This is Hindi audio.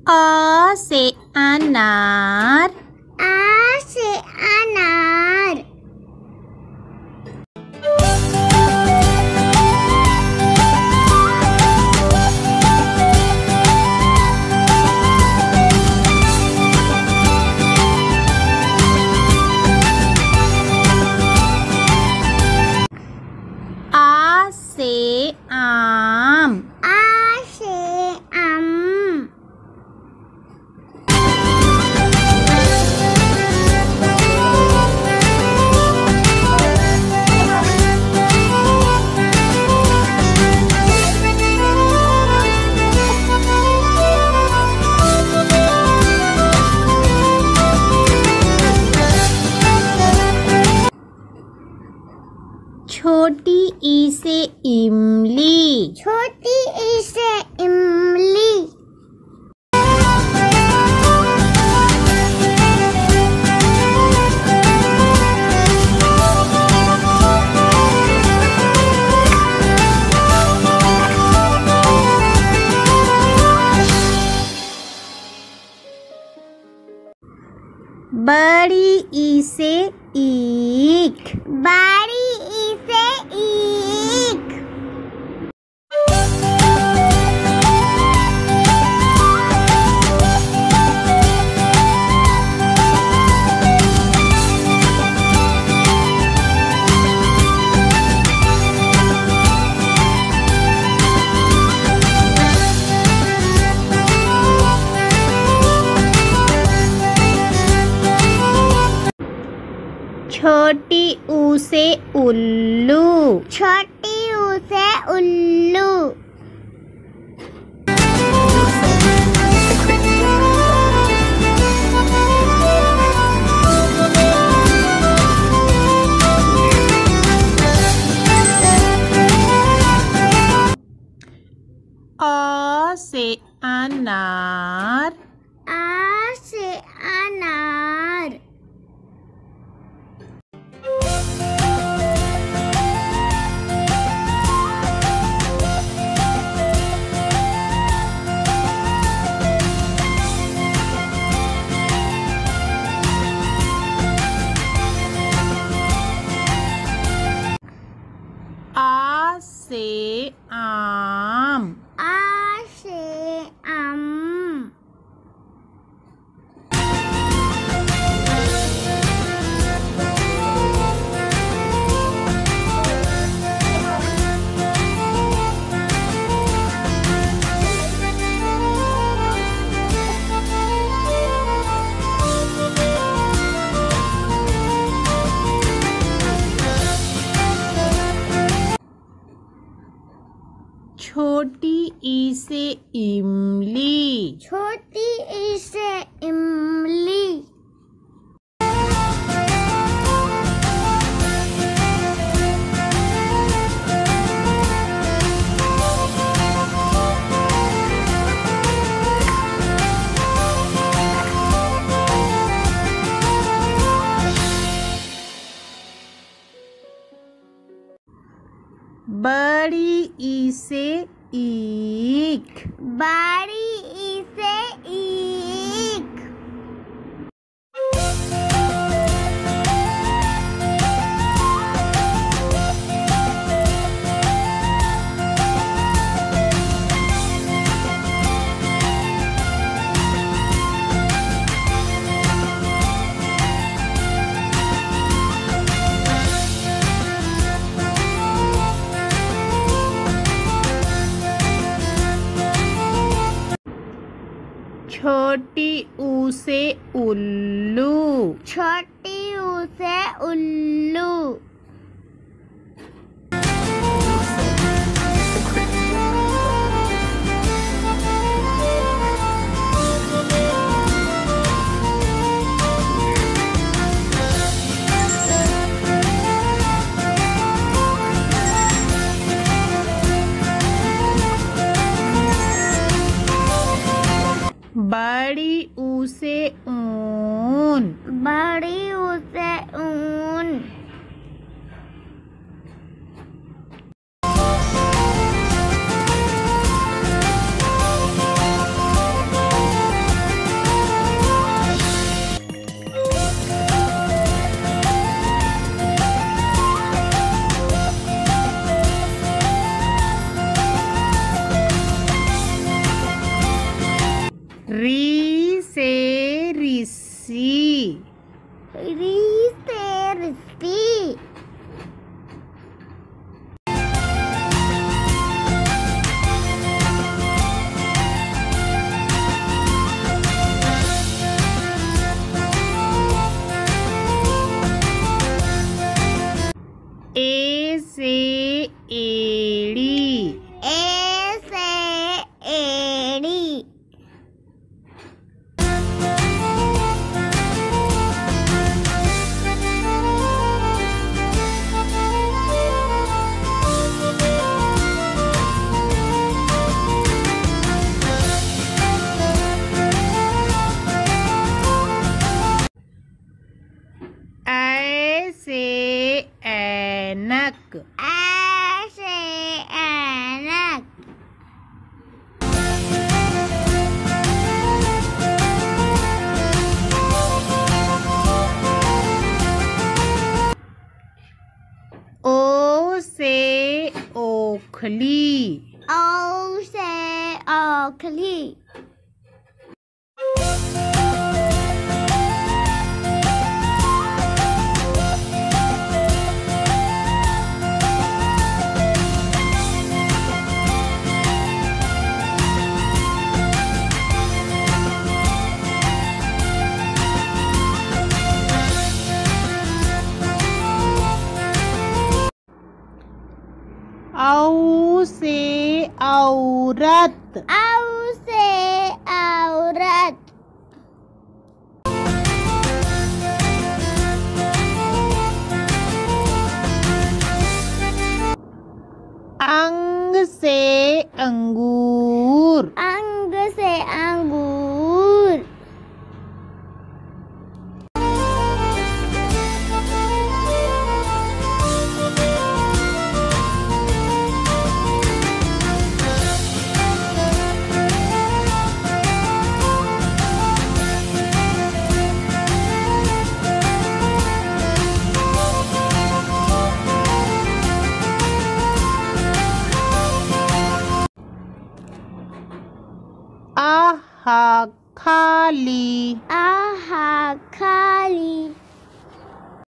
अ से अनार। आ से अनार। आ से आम। आ से आम। छोटी ई से इमली। छोटी ई से इमली। बड़ी ई से ईख। बड़ी ई से ईख। छोटी ऊ से उल्लू। छोटी ऊ से उल्लू। अ से अनार। आ से अनार। आ से आम। आ से आम। छोटी ई से इमली। छोटी ई से इमली। बड़ी ई से ईख। बड़ी ई से ईख। छोटी ऊ से उल्लू। छोटी ऊ से उल्लू। बड़ी ऊ से ऊन। बड़ी ऊ से ऊन। रस्सी। री से रस्सी। ए से एड़ी। ए से एड़ी। ऐ से ऐनक। ऐ से ऐनक। ओ से ओखली। औ से औखली। औ से औरत। औ से औरत। अंग से अंगूर। अंग से अंगूर। आहा खाली। आहा खाली।